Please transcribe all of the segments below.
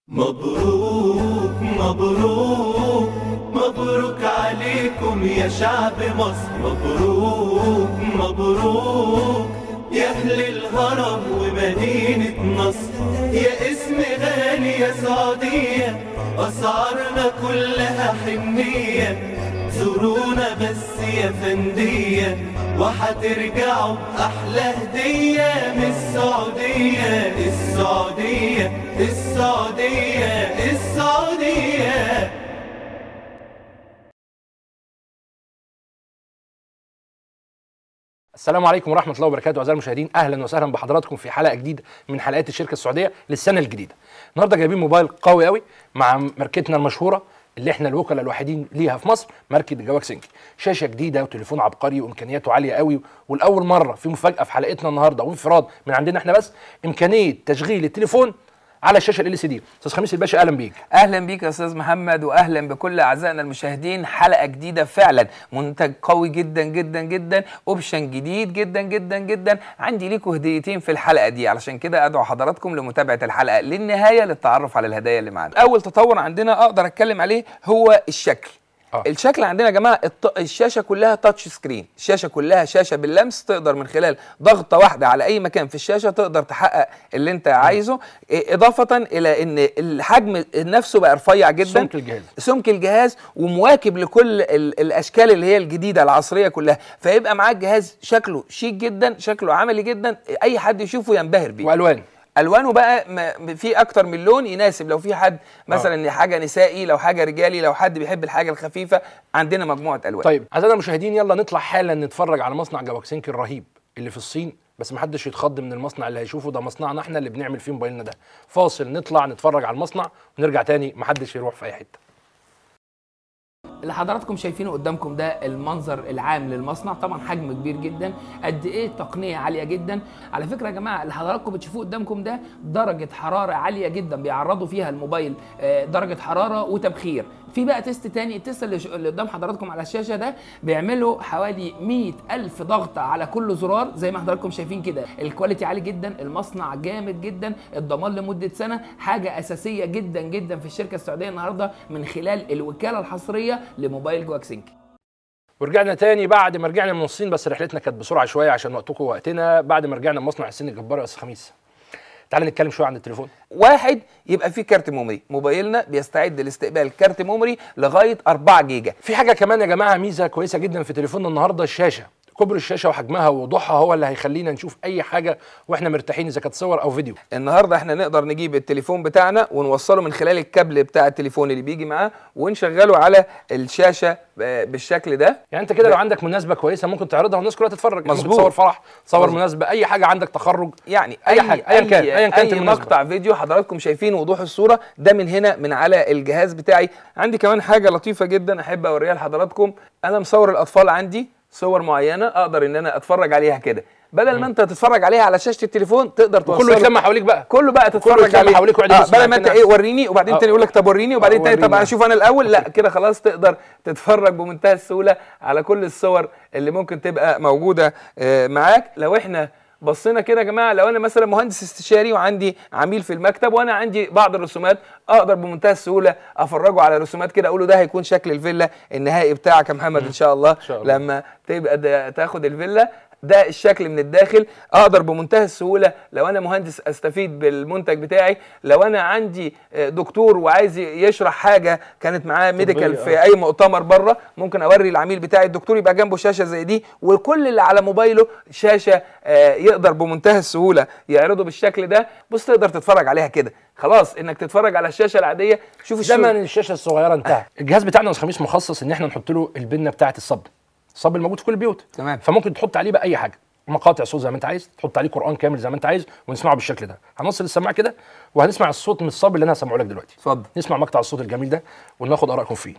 مبروك مبروك مبروك عليكم يا شعب مصر. مبروك مبروك يا أهل الهرم ومدينة نصر. يا اسم غالي يا سعودية، أسعارنا كلها حنية. زورونا بس يا فندية وحترجعوا بأحلى هدية من السعودية. السعودية السعودية السعودية. السلام عليكم ورحمة الله وبركاته أعزائي المشاهدين، أهلا وسهلا بحضراتكم في حلقة جديدة من حلقات الشركة السعودية للسنة الجديدة. النهارده جايبين موبايل قوي قوي مع ماركتنا المشهورة اللي احنا الوكلاء الوحيدين ليها في مصر، ماركة جواكسنج. شاشة جديدة وتليفون عبقري وإمكانياته عالية قوي، والأول مرة في مفاجأة في حلقتنا النهارده وانفراد من عندنا احنا بس، إمكانية تشغيل التليفون على الشاشه LCD. استاذ خميس الباشا اهلا بيك. اهلا بيك يا استاذ محمد، واهلا بكل اعزائنا المشاهدين. حلقه جديده فعلا، منتج قوي جدا جدا جدا، اوبشن جديد جدا جدا جدا. عندي ليكم هديتين في الحلقه دي، علشان كده ادعو حضراتكم لمتابعه الحلقه للنهايه للتعرف على الهدايا اللي معانا. اول تطور عندنا اقدر اتكلم عليه هو الشكل. الشكل عندنا يا جماعه الشاشه كلها تاتش سكرين، الشاشه كلها شاشه باللمس، تقدر من خلال ضغطه واحده على اي مكان في الشاشه تقدر تحقق اللي انت عايزه. اضافه الى ان الحجم نفسه بقى رفيع جدا، سمك الجهاز ومواكب لكل الاشكال اللي هي الجديده العصريه كلها، فيبقى معاك جهاز شكله شيك جدا، شكله عملي جدا، اي حد يشوفه ينبهر بيه. والوانه بقى في اكتر من لون يناسب لو في حد مثلا حاجه نسائي، لو حاجه رجالي، لو حد بيحب الحاجه الخفيفه، عندنا مجموعه الوان. طيب اعزائنا المشاهدين، يلا نطلع حالا نتفرج على مصنع جواكسنج الرهيب اللي في الصين، بس محدش يتخض من المصنع اللي هيشوفه، ده مصنعنا احنا اللي بنعمل فيه موبايلنا ده. فاصل نطلع نتفرج على المصنع ونرجع تاني، محدش يروح في اي حته. اللي حضراتكم شايفينه قدامكم ده المنظر العام للمصنع، طبعا حجم كبير جدا، قد ايه تقنيه عاليه جدا. على فكره يا جماعه اللي حضراتكم بتشوفوه قدامكم ده درجه حراره عاليه جدا بيعرضوا فيها الموبايل درجه حراره وتبخير. في بقى تيست تاني، التيست اللي قدام حضراتكم على الشاشه ده بيعملوا حوالي 100,000 ضغطه على كل زرار زي ما حضراتكم شايفين كده. الكواليتي عالي جدا، المصنع جامد جدا، الضمان لمده سنه، حاجه اساسيه جدا جدا في الشركه السعوديه النهارده من خلال الوكاله الحصريه لموبايل جواكسنج. ورجعنا تاني بعد ما رجعنا من الصين، بس رحلتنا كانت بسرعه شويه عشان وقتكم ووقتنا. بعد ما رجعنا من مصنع حسين الجبار يا استاذ خميس، تعال نتكلم شويه عن التليفون. واحد، يبقى فيه كارت ميموري، موبايلنا بيستعد لاستقبال كارت ميموري لغايه 4 جيجا. في حاجه كمان يا جماعه، ميزه كويسه جدا في تليفوننا النهارده، الشاشه. كبر الشاشه وحجمها ووضوحها هو اللي هيخلينا نشوف اي حاجه واحنا مرتاحين، اذا كانت صور او فيديو. النهارده احنا نقدر نجيب التليفون بتاعنا ونوصله من خلال الكابل بتاع التليفون اللي بيجي معاه ونشغله على الشاشه بالشكل ده. يعني انت كده لو عندك مناسبه كويسه ممكن تعرضها والناس كلها تتفرج. مظبوط. تصور فرح، تصور مناسبه، اي حاجه عندك، تخرج، يعني اي حاجه ايا كانت المناسبه. مقطع فيديو حضراتكم شايفين وضوح الصوره ده من هنا من على الجهاز بتاعي. عندي كمان حاجه لطيفه جدا احب اوريها لحضراتكم. انا مصور الاطفال عندي صور معينه اقدر ان انا اتفرج عليها كده، بدل ما انت تتفرج عليها على شاشه التليفون تقدر توصله كله يتلم حواليك بقى، كله بقى تتفرج عليه حواليك بدل ما انت وريني وبعدين تاني يقول لك طب وريني وبعدين تاني طب اشوف انا الاول. لا كده خلاص تقدر تتفرج بمنتهى السهوله على كل الصور اللي ممكن تبقى موجوده معاك. لو احنا بصينا كده يا جماعه، لو انا مثلا مهندس استشاري وعندي عميل في المكتب وانا عندي بعض الرسومات، اقدر بمنتهى السهوله افرجه على رسومات كده، اقول له ده هيكون شكل الفيلا النهائي بتاعك يا محمد ان شاء الله. لما تبقى تاخد الفيلا ده الشكل من الداخل. اقدر بمنتهى السهوله لو انا مهندس استفيد بالمنتج بتاعي. لو انا عندي دكتور وعايز يشرح حاجه كانت معاه ميديكال في اي مؤتمر بره، ممكن اوري العميل بتاعي الدكتور يبقى جنبه شاشه زي دي، وكل اللي على موبايله شاشه يقدر بمنتهى السهوله يعرضه بالشكل ده. بص تقدر تتفرج عليها كده، خلاص انك تتفرج على الشاشه العاديه. شوف زمن الشاشه الصغيره انتهى. الجهاز بتاعنا يا استاذ خميس مخصص ان احنا نحط له البنه بتاعه الصب الموجود في كل البيوت. تمام. فممكن تحط عليه بقى اي حاجه، مقاطع صوت زي ما انت عايز، تحط عليه قران كامل زي ما انت عايز، ونسمعه بالشكل ده. هنوصل السماعه كده وهنسمع الصوت من الصب اللي انا هسمعه لك دلوقتي. اتفضل نسمع مقطع الصوت الجميل ده وناخد ارائكم فيه.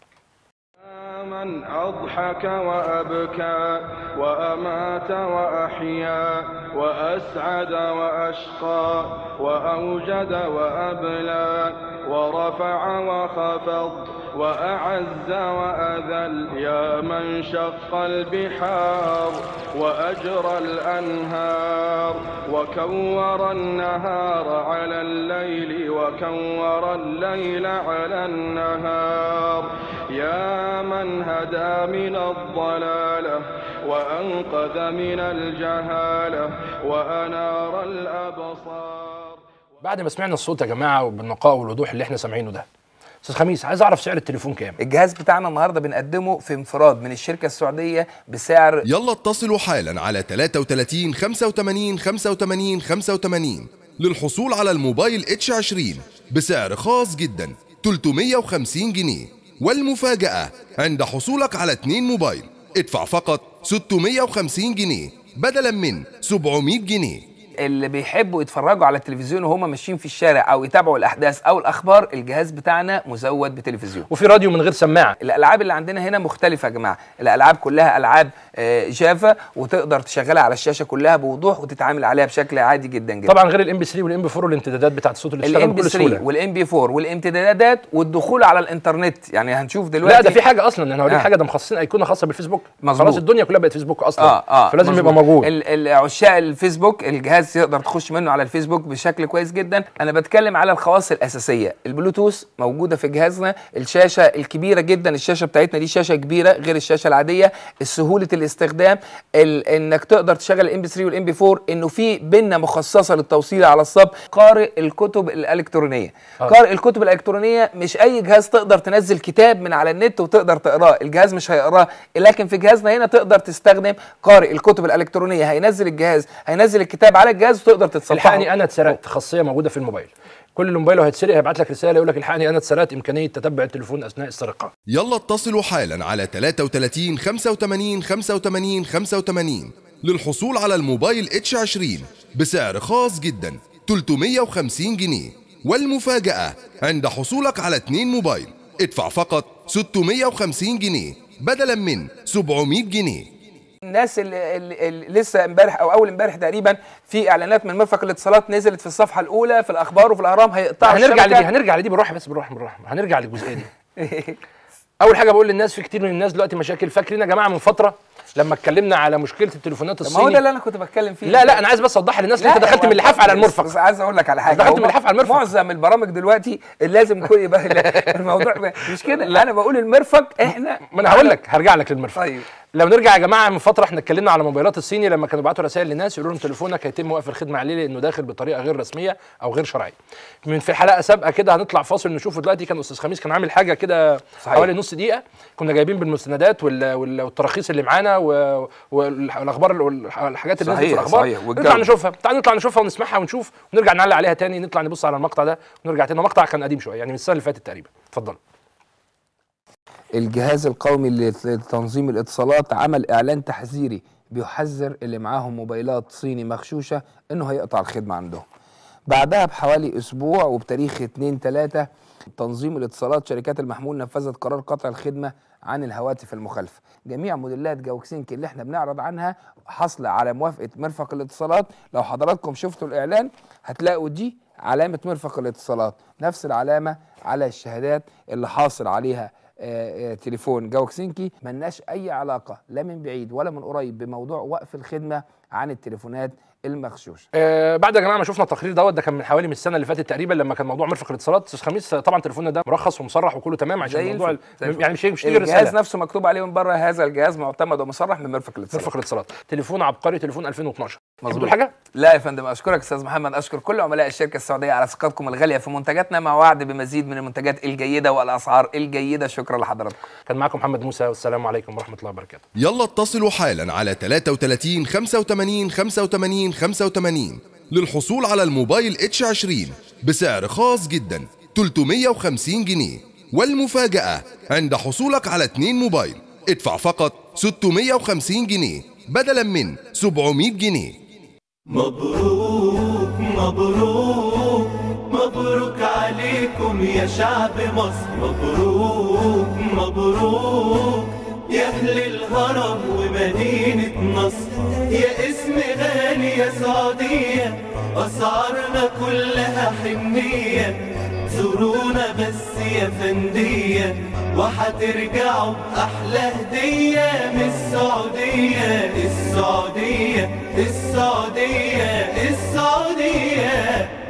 من أضحك وأبكى وأمات وأحيا وأسعد وأشقى وأوجد وأبلى ورفع وخفض وأعز وأذل، يا من شق البحار وأجرى الأنهار، وكور النهار على الليل وكور الليل على النهار، يا من هدى من الضلالة وأنقذ من الجهالة وأنار الأبصار. بعد ما سمعنا الصوت يا جماعه وبالنقاء والوضوح اللي احنا سامعينه ده، استاذ خميس عايز اعرف سعر التليفون كام؟ الجهاز بتاعنا النهارده بنقدمه في انفراد من الشركه السعوديه بسعر، يلا اتصلوا حالا على 33 85 85 85 للحصول على الموبايل H20 بسعر خاص جدا 350 جنيه، والمفاجأة عند حصولك على 2 موبايل ادفع فقط 650 جنيه بدلا من 700 جنيه. اللي بيحبوا يتفرجوا على التلفزيون وهم ماشيين في الشارع او يتابعوا الاحداث او الاخبار، الجهاز بتاعنا مزود بتلفزيون وفي راديو من غير سماعه. الالعاب اللي عندنا هنا مختلفه يا جماعه، الالعاب كلها العاب جافا، وتقدر تشغلها على الشاشه كلها بوضوح وتتعامل عليها بشكل عادي جدا جدا. طبعا غير الام بي 3 والام بي 4 والامتدادات بتاعت الصوت اللي بتشتغل بكل سهوله، والام بي 4 والامتدادات والدخول على الانترنت. يعني هنشوف دلوقتي، لا ده في حاجه اصلا انا هوريك حاجه، ده مخصصين ايقونه خاصه بالفيسبوك. خلاص الدنيا كلها بقت فيسبوك اصلا. فلازم مظبوط. يبقى موجود. عشاق الفيسبوك الجهاز تقدر تخش منه على الفيسبوك بشكل كويس جدا. انا بتكلم على الخواص الاساسيه، البلوتوث موجوده في جهازنا، الشاشه الكبيره جدا، الشاشه بتاعتنا دي شاشه كبيره غير الشاشه العاديه، سهوله الاستخدام، انك تقدر تشغل الام بي 3 والام بي 4، انه في بنه مخصصه للتوصيل على الصب. قارئ الكتب الالكترونيه، قارئ الكتب الالكترونيه مش اي جهاز تقدر تنزل كتاب من على النت وتقدر تقراه، الجهاز مش هيقراه، لكن في جهازنا هنا تقدر تستخدم قارئ الكتب الالكترونيه، هينزل الجهاز، هينزل الكتاب على الجهاز وتقدر تتصفحه. الحقني انا اتسرقت، خاصيه موجوده في الموبايل، كل موبايل هيتسرق هيبعت لك رساله يقول لك الحقني انا اتسرقت، امكانيه تتبع التليفون اثناء السرقه. يلا اتصلوا حالا على 33 85 85 85 للحصول على الموبايل H20 بسعر خاص جدا 350 جنيه، والمفاجأة عند حصولك على 2 موبايل ادفع فقط 650 جنيه بدلا من 700 جنيه. الناس اللي لسه امبارح او اول امبارح تقريبا في اعلانات من مرفق الاتصالات نزلت في الصفحه الاولى في الاخبار وفي الاهرام، هيقطعوا هنرجع لدي بالراحه، بس بالراحه هنرجع للجزئيه دي. اول حاجه بقول للناس، في كتير من الناس دلوقتي مشاكل. فاكرين يا جماعه من فتره لما اتكلمنا على مشكله التليفونات الصيني؟ ما هو ده اللي انا كنت بتكلم فيه. لا انا عايز بس اوضح للناس، انت دخلت من اللحاف على المرفق. بس عايز اقول لك على حاجه، دخلت من اللحاف على المرفق. معظم البرامج دلوقتي لازم يكون يبقى الموضوع مش كده. انا بقول المرفق احنا، ما انا هقول لك هرجع لك للمرفق. طيب لو نرجع يا جماعه من فتره احنا اتكلمنا على موبايلات الصيني، لما كانوا بيبعتوا رسائل للناس يقولوا لهم تليفونك هيتم وقف الخدمه عليه لانه داخل بطريقه غير رسميه او غير شرعيه. من في حلقه سابقه كده هنطلع فاصل نشوفه دلوقتي، كان استاذ خميس كان عامل حاجه كده حوالي نص دقيقه، كنا جايبين بالمستندات والتراخيص اللي معانا والاخبار والحاجات اللي نزلت في الاخبار. نطلع نشوفها ونسمعها ونشوف ونرجع نعلق عليها تاني، نطلع نبص على المقطع ده ونرجع تاني. المقطع كان قديم شويه يعني من السنه اللي فاتت تقريبا. اتفضل. الجهاز القومي لتنظيم الاتصالات عمل اعلان تحذيري بيحذر اللي معاهم موبايلات صيني مغشوشه انه هيقطع الخدمه عندهم. بعدها بحوالي اسبوع وبتاريخ 2/3 تنظيم الاتصالات شركات المحمول نفذت قرار قطع الخدمه عن الهواتف المخالفه. جميع موديلات جاوكسينكي اللي احنا بنعرض عنها حاصله على موافقه مرفق الاتصالات. لو حضراتكم شفتوا الاعلان هتلاقوا دي علامه مرفق الاتصالات، نفس العلامه على الشهادات اللي حاصل عليها تليفون جاوكسينكي. ملناش اي علاقه لا من بعيد ولا من قريب بموضوع وقف الخدمه عن التليفونات المغشوشه. بعد يا جماعه ما شفنا التقرير ده كان من حوالي من السنه اللي فاتت تقريبا، لما كان موضوع مرفق الاتصالات. استاذ خميس طبعا تليفوننا ده مرخص ومصرح وكله تمام عشان الموضوع يعني مش تيجي رساله. الجهاز نفسه مكتوب عليه من بره هذا الجهاز معتمد ومصرح من مرفق الاتصالات. مرفق الاتصالات تليفون عبقري، تليفون 2012. مظبوط حاجه؟ لا يا فندم، اشكرك استاذ محمد، اشكر كل عملاء الشركه السعوديه على ثقتكم الغاليه في منتجاتنا، مع وعد بمزيد من المنتجات الجيده والاسعار الجيده. شكرا لحضراتكم. كان معكم محمد موسى والسلام عليكم ورحمه الله وبركاته. يلا اتصلوا حالا على 33 85 85 85 للحصول على الموبايل H20 بسعر خاص جدا 350 جنيه، والمفاجأة عند حصولك على 2 موبايل ادفع فقط 650 جنيه بدلا من 700 جنيه. مبروك مبروك مبروك عليكم يا شعب مصر، مبروك مبروك يا أهل الهرم ومدينة نصر، يا اسم غالي يا سعودية، أسعارنا كلها حنية، زورونا بس يا فندية وحترجعوا بأحلى هدية من السعودية. السعودية السعودية السعودية.